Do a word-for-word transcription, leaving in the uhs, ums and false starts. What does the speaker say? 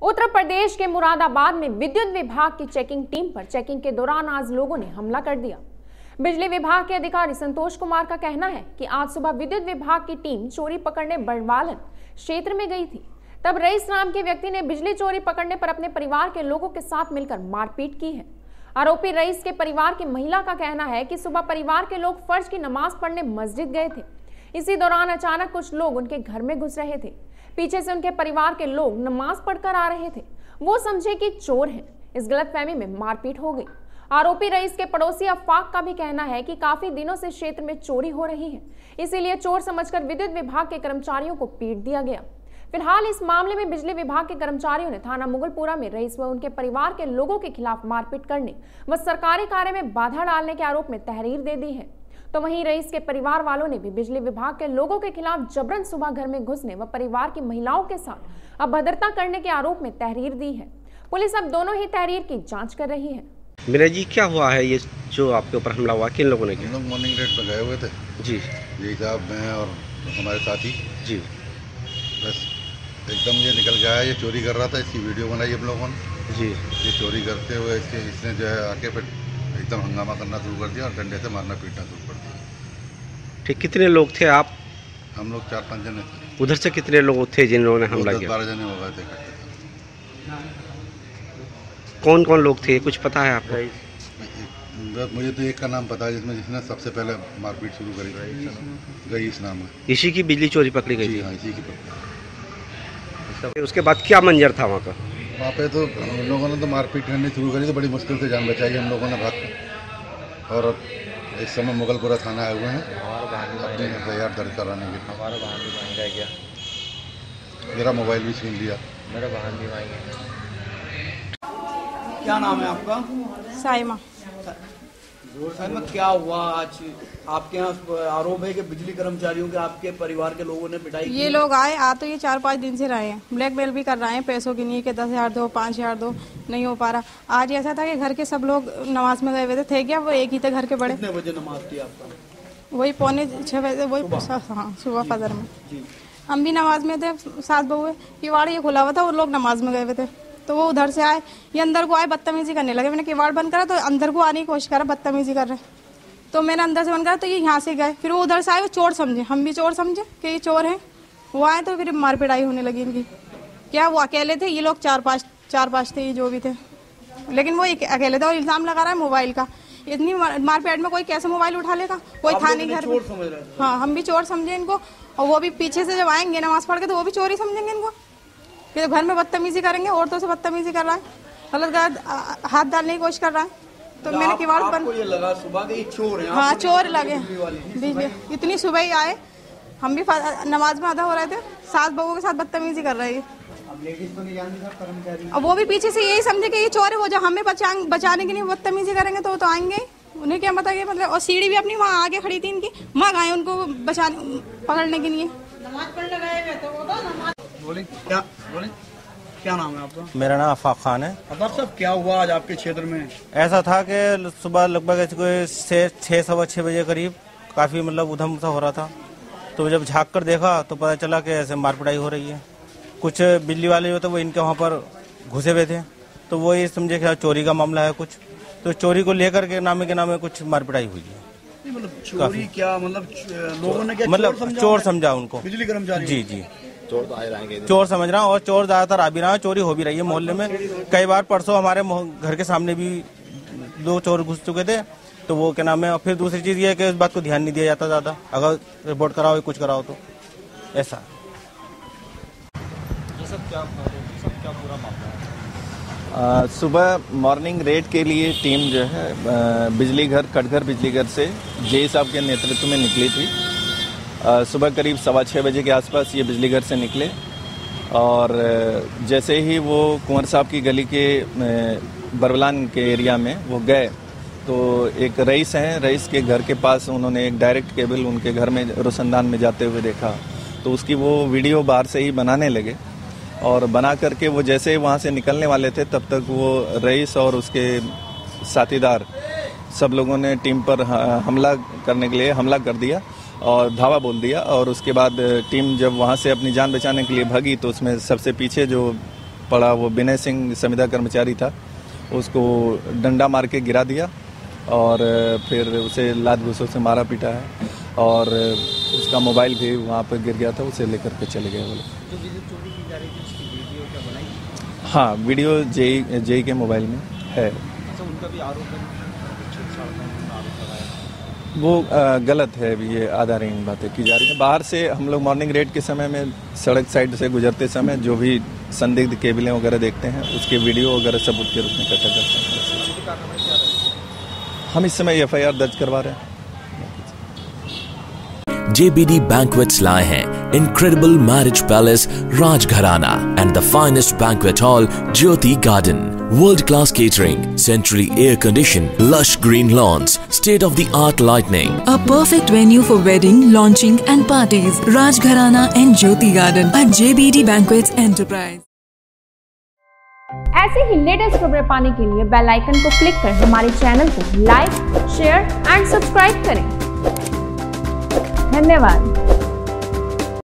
उत्तर प्रदेश के मुरादाबाद में विद्युत विभाग की चेकिंग टीम पर चेकिंग के दौरान आज लोगों ने हमला कर दिया। बिजली विभाग के अधिकारी संतोष कुमार का कहना है कि आज सुबह विद्युत विभाग की टीम चोरी पकड़ने बड़वालन क्षेत्र में गई थी। तब रईस नाम के व्यक्ति ने बिजली चोरी पकड़ने पर अपने परिवार के लोगों के साथ मिलकर मारपीट की है। आरोपी रईस के परिवार की महिला का कहना है कि सुबह परिवार के लोग फर्ज की नमाज पढ़ने मस्जिद गए थे। इसी दौरान अचानक कुछ लोग उनके घर में घुस रहे थे। पीछे से उनके परिवार के लोग नमाज पढ़कर आ रहे थे। वो समझे कि चोर हैं। इस गलतफहमी में मारपीट हो गई। आरोपी रईस के पड़ोसी अफाक का भी कहना है कि काफी दिनों से क्षेत्र में चोरी हो रही है, इसीलिए चोर समझकर विद्युत विभाग के कर्मचारियों को पीट दिया गया। फिलहाल इस मामले में बिजली विभाग के कर्मचारियों ने थाना मुगलपुरा में रईस व उनके परिवार के लोगों के खिलाफ मारपीट करने व सरकारी कार्य में बाधा डालने के आरोप में तहरीर दे दी है। तो वहीं रईस के परिवार वालों ने भी बिजली विभाग के लोगों के खिलाफ जबरन सुबह घर में घुसने व परिवार की महिलाओं के साथ अभद्रता करने के आरोप में तहरीर दी है। पुलिस अब दोनों ही तहरीर की जांच कर रही है। मेरा जी क्या हुआ है ये जो आपके ऊपर हमला हुआ, किन लोगों ने किया? हम लोग मॉर्निंग रेड पे गए हुए थे जी जी साहब, मैं और हमारे साथी जी। बस एकदम ये निकल गया है, ये चोरी कर रहा था। इसकी वीडियो बनाई हम लोगों ने जी। ये चोरी करते हुए इसके इसने जो है आके फिर एकदम हंगामा करना शुरू कर दिया और डंडे से मारना पीटना शुरू कर दिया। ठीक, कितने लोग थे आप? हम लोग चार पाँच जने थे। उधर से कितने लोग थे जिन लोगों ने हमला किया? बारह जने हो गए थे। कौन कौन लोग थे कुछ पता है आपको? मुझे तो एक का नाम पता है जिसमें जिसने सबसे पहले मारपीट शुरू करी, रईस नाम है। इसी की बिजली चोरी पकड़ी गई थी? हाँ, इसी की पकड़ी। उसके बाद क्या मंजर था वहाँ का? वहाँ पे तो हम लोगों ने तो मारपीट करनी शुरू करी, तो बड़ी मुश्किल से जान बचाई हम लोगों ने भाग के। और इस समय मुगलपुरा थाना आए हुए हैं अपने एफ आई आर दर्ज कराने के लिए। हमारा वाहन भी महंगा गया, मेरा मोबाइल भी छीन लिया। मेरा वाहन भी महंगा। क्या नाम है आपका? साइमा। साइमा, क्या हुआ आज आपके यहाँ? आरोप है कि बिजली कर्मचारियों के आपके परिवार के लोगों ने पिटाई की। ये लोग आए आ तो ये चार पाँच दिन से रहे हैं, ब्लैकमेल भी कर रहे हैं पैसों की, नहीं कि दस हजार दो पाँच हजार दो, नहीं हो पा रहा। आज ऐसा था कि घर के सब लोग नमाज में गए हुए थे, थे क्या वो एक ही थे घर के बड़े। कितने बजे नमाज थी आपका? वही पौने छह बजे, वही हाँ सुबह फजर में। हम भी नमाज में थे, सात बउए किवाड़ ये खुला हुआ था, वो लोग नमाज में गए हुए थे। तो वो उधर से आए, ये अंदर को आए, बदतमीजी करने लगे। मैंने किवाड़ बंद करा तो अंदर को आने की कोशिश करा, बदतमीजी कर रहे। तो मैंने अंदर से बंद करा तो ये यहाँ से गए, फिर वो उधर से आए, वो चोर समझे, हम भी चोर समझे कि ये चोर हैं। वो आए तो फिर मार पिटाई होने लगी इनकी। क्या वो अकेले थे? ये लोग चार पाँच चार पाँच थे, ये जो भी थे, लेकिन वो अकेले थे। और इल्जाम लगा रहा है मोबाइल का। इतनी मारपीट में कोई कैसे मोबाइल उठा लेगा? कोई था नहीं घर में। हाँ, हम भी चोर समझे इनको। और वो भी पीछे से जब आएंगे नमाज पढ़ के तो वो भी चोरी समझेंगे इनको। फिर घर में बदतमीजी करेंगे, औरतों से बदतमीजी कर रहा है, गलत गलत हाथ डालने की कोशिश कर रहा है। तो मैंने किवाड़ बंद। ये लगा सुबह के चोर हैं? हाँ, चोर लगे बिजली। इतनी सुबह ही आए, हम भी नमाज में आधा हो रहे थे, सास बहू के साथ बदतमीजी कर रहे हैं। अब वो भी पीछे से यही समझे कि ये चोर है, वो जो हमें बचा बचाने के लिए बदतमीजी करेंगे तो वो तो आएंगे। उन्हें क्या पता, मतलब। और सीढ़ी भी अपनी वहाँ आगे खड़ी थी इनकी, वहाँ गए उनको बचाने पकड़ने के लिए। नमाज पढ़ने गए तो वो बोले क्या बोले क्या नाम है आपका? मेरा नाम अफाक खान है। अफाक साहब, क्या हुआ आज आपके क्षेत्र में? ऐसा था कि सुबह लगभग ऐसे कोई छः सवा छः बजे करीब काफ़ी मतलब उधम सा हो रहा था। तो जब झाँक कर देखा तो पता चला कि ऐसे मारपिटाई हो रही है। कुछ बिजली वाले जो थे वो इनके वहाँ पर घुसे हुए थे, तो वो ये समझे कि चोरी का मामला है कुछ, तो चोरी को लेकर के नामे के नामे कुछ मारपिटाई हुई है। मतलब चोरी क्या, मतलब लोगों ने क्या मतलब चोर समझा, चोर समझा उनको, बिजली कर्मचारी? जी जी, चोर तो आए रहेंगे, चोर समझ रहा हूँ। और चोर ज्यादातर आ भी रहा है, चोरी हो भी रही है मोहल्ले में। कई बार परसों हमारे घर के सामने भी दो चोर घुस चुके थे। तो वो क्या नाम है। और फिर दूसरी चीज ये है कि इस बात को ध्यान नहीं दिया जाता ज्यादा, अगर रिपोर्ट कराओ कुछ कराओ तो ऐसा। ये सब क्या सब क्या पूरा मामला है? आ, सुबह मॉर्निंग रेड के लिए टीम जो है आ, बिजली घर कटघर बिजली घर से जे साहब के नेतृत्व में निकली थी। आ, सुबह करीब सवा छः बजे के आसपास ये बिजली घर से निकले और जैसे ही वो कुंवर साहब की गली के बरवलान के एरिया में वो गए तो एक रईस हैं, रईस के घर के पास उन्होंने एक डायरेक्ट केबल उनके घर में रोशनदान में जाते हुए देखा। तो उसकी वो वीडियो बाहर से ही बनाने लगे और बना करके वो जैसे ही वहाँ से निकलने वाले थे तब तक वो रईस और उसके साथीदार सब लोगों ने टीम पर हमला करने के लिए हमला कर दिया और धावा बोल दिया। और उसके बाद टीम जब वहाँ से अपनी जान बचाने के लिए भागी तो उसमें सबसे पीछे जो पड़ा, वो विनय सिंह संविदा कर्मचारी था, उसको डंडा मार के गिरा दिया और फिर उसे लात घूंसों से मारा पीटा है और उसका मोबाइल भी वहाँ पर गिर गया था, उसे लेकर के चले गए वो लोग। हाँ, वीडियो जेई जेई के मोबाइल में है। अच्छा, उनका भी आरोप है छेड़छाड़ का आरोप लगाया। वो आ, गलत है, अभी ये आधारहीन बातें की जा रही हैं। बाहर से हम लोग मॉर्निंग रेड के समय में सड़क साइड से गुजरते समय जो भी संदिग्ध केबलें वगैरह देखते हैं उसके वीडियो वगैरह सबूत के रूप में इकट्ठा करते हैं। हम इस समय एफ आई आर दर्ज करवा रहे हैं। J B D Banquets लाए हैं Incredible Marriage Palace Rajgharana and the finest banquet hall Jyoti Garden. World-class catering, centrally air-conditioned, lush green lawns, state-of-the-art lighting. A perfect venue for wedding, launching and parties. Rajgharana and Jyoti Garden at J B D Banquets Enterprise. ऐसे ही latest खबरें पाने के लिए bell icon को click कर हमारे channel को like, share and subscribe करें। धन्यवाद।